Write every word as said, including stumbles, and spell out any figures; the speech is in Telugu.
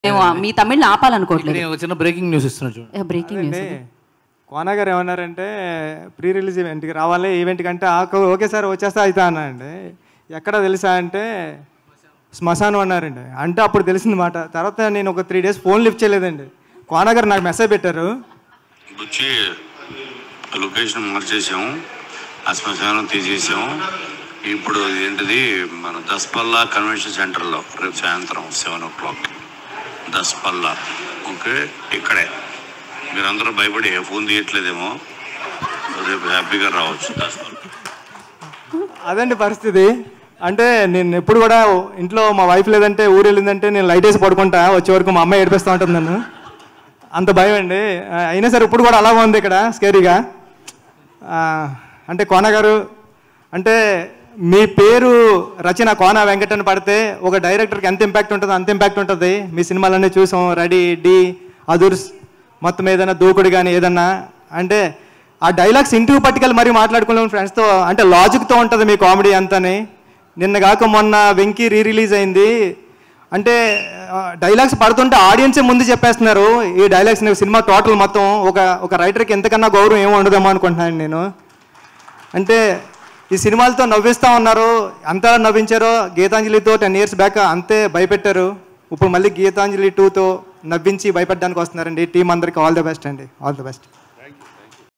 మీ తమిళ్ ఆపాలనుకోవట్లేదు. నేను చిన్న బ్రేకింగ్ న్యూస్ ఇస్తున్నాను చూడండి. Breaking news. కోన గారు ఏమన్నారంటే ప్రీ రిలీజ్ ఈవెంట్కి రావాలి, ఈవెంట్ కంటే ఓకే సార్ వచ్చేస్తా అవుతా అన్నారండి. ఎక్కడ తెలుసా అంటే శ్మశానం అన్నారండి. అంటే అప్పుడు తెలిసింది మాట. తర్వాత నేను ఒక త్రీ డేస్ ఫోన్ లిఫ్ట్ చేయలేదండి. కోన గారు నాకు మెసేజ్ పెట్టారు, వచ్చి లొకేషన్ మార్చేసాము, ఆ శ్మశానం తీసేసాము, ఇప్పుడు ఏంటిది మన దస్పల్లా కన్వెన్షన్ సెంటర్లో రేపు సాయంత్రం seven o'clock Daspalla. Okay, ఇక్కడే మీరందరూ భయపడి ఫోన్ తీయట్లేదేమో, రేపు హ్యాపీగా రావచ్చు దస్పల్లా. అదండి పరిస్థితి. అంటే నేను ఎప్పుడు కూడా ఇంట్లో మా వైఫ్ లేదంటే ఊరు వెళ్ళిందంటే నేను లైట్ వేసి పడుకుంటా, వచ్చే వరకు మా అమ్మాయి ఏడిపిస్తూ ఉంటుంది నన్ను. అంత భయం అండి. అయినా సరే ఇప్పుడు కూడా అలాగే ఉంది ఇక్కడ స్కేరీగా. అంటే కోన గారు అంటే మీ పేరు రచన కోన వెంకటన్ పడితే ఒక డైరెక్టర్కి ఎంత ఇంపాక్ట్ ఉంటుందో అంత ఇంపాక్ట్ ఉంటుంది. మీ సినిమాలన్నీ చూసాం, రెడీ, డి, అదుర్స్, మొత్తం ఏదైనా దూకుడు కానీ ఏదన్నా. అంటే ఆ డైలాగ్స్ ఇంటికి పట్టుకెళ్ళి మరీ మాట్లాడుకున్నాం ఫ్రెండ్స్తో. అంటే లాజిక్తో ఉంటుంది మీ కామెడీ అంతని. నిన్న కాక మొన్న వెంకీ రీ రిలీజ్ అయింది. అంటే డైలాగ్స్ పడుతుంటే ఆడియన్సే ముందు చెప్పేస్తున్నారు ఈ డైలాగ్స్. సినిమా టోటల్ మొత్తం ఒక ఒక రైటర్కి ఎంతకన్నా గౌరవం ఏమో ఉండదేమో అనుకుంటున్నాను నేను. అంటే ఈ సినిమాలతో నవ్విస్తూ ఉన్నారు. అంతా నవ్వించారో గీతాంజలితో టెన్ ఇయర్స్ బ్యాక్ అంతే భయపెట్టారు. ఇప్పుడు మళ్ళీ గీతాంజలి టూతో నవ్వించి భయపెట్టడానికి వస్తున్నారండి. టీం అందరికీ ఆల్ ది బెస్ట్ అండి. All the best.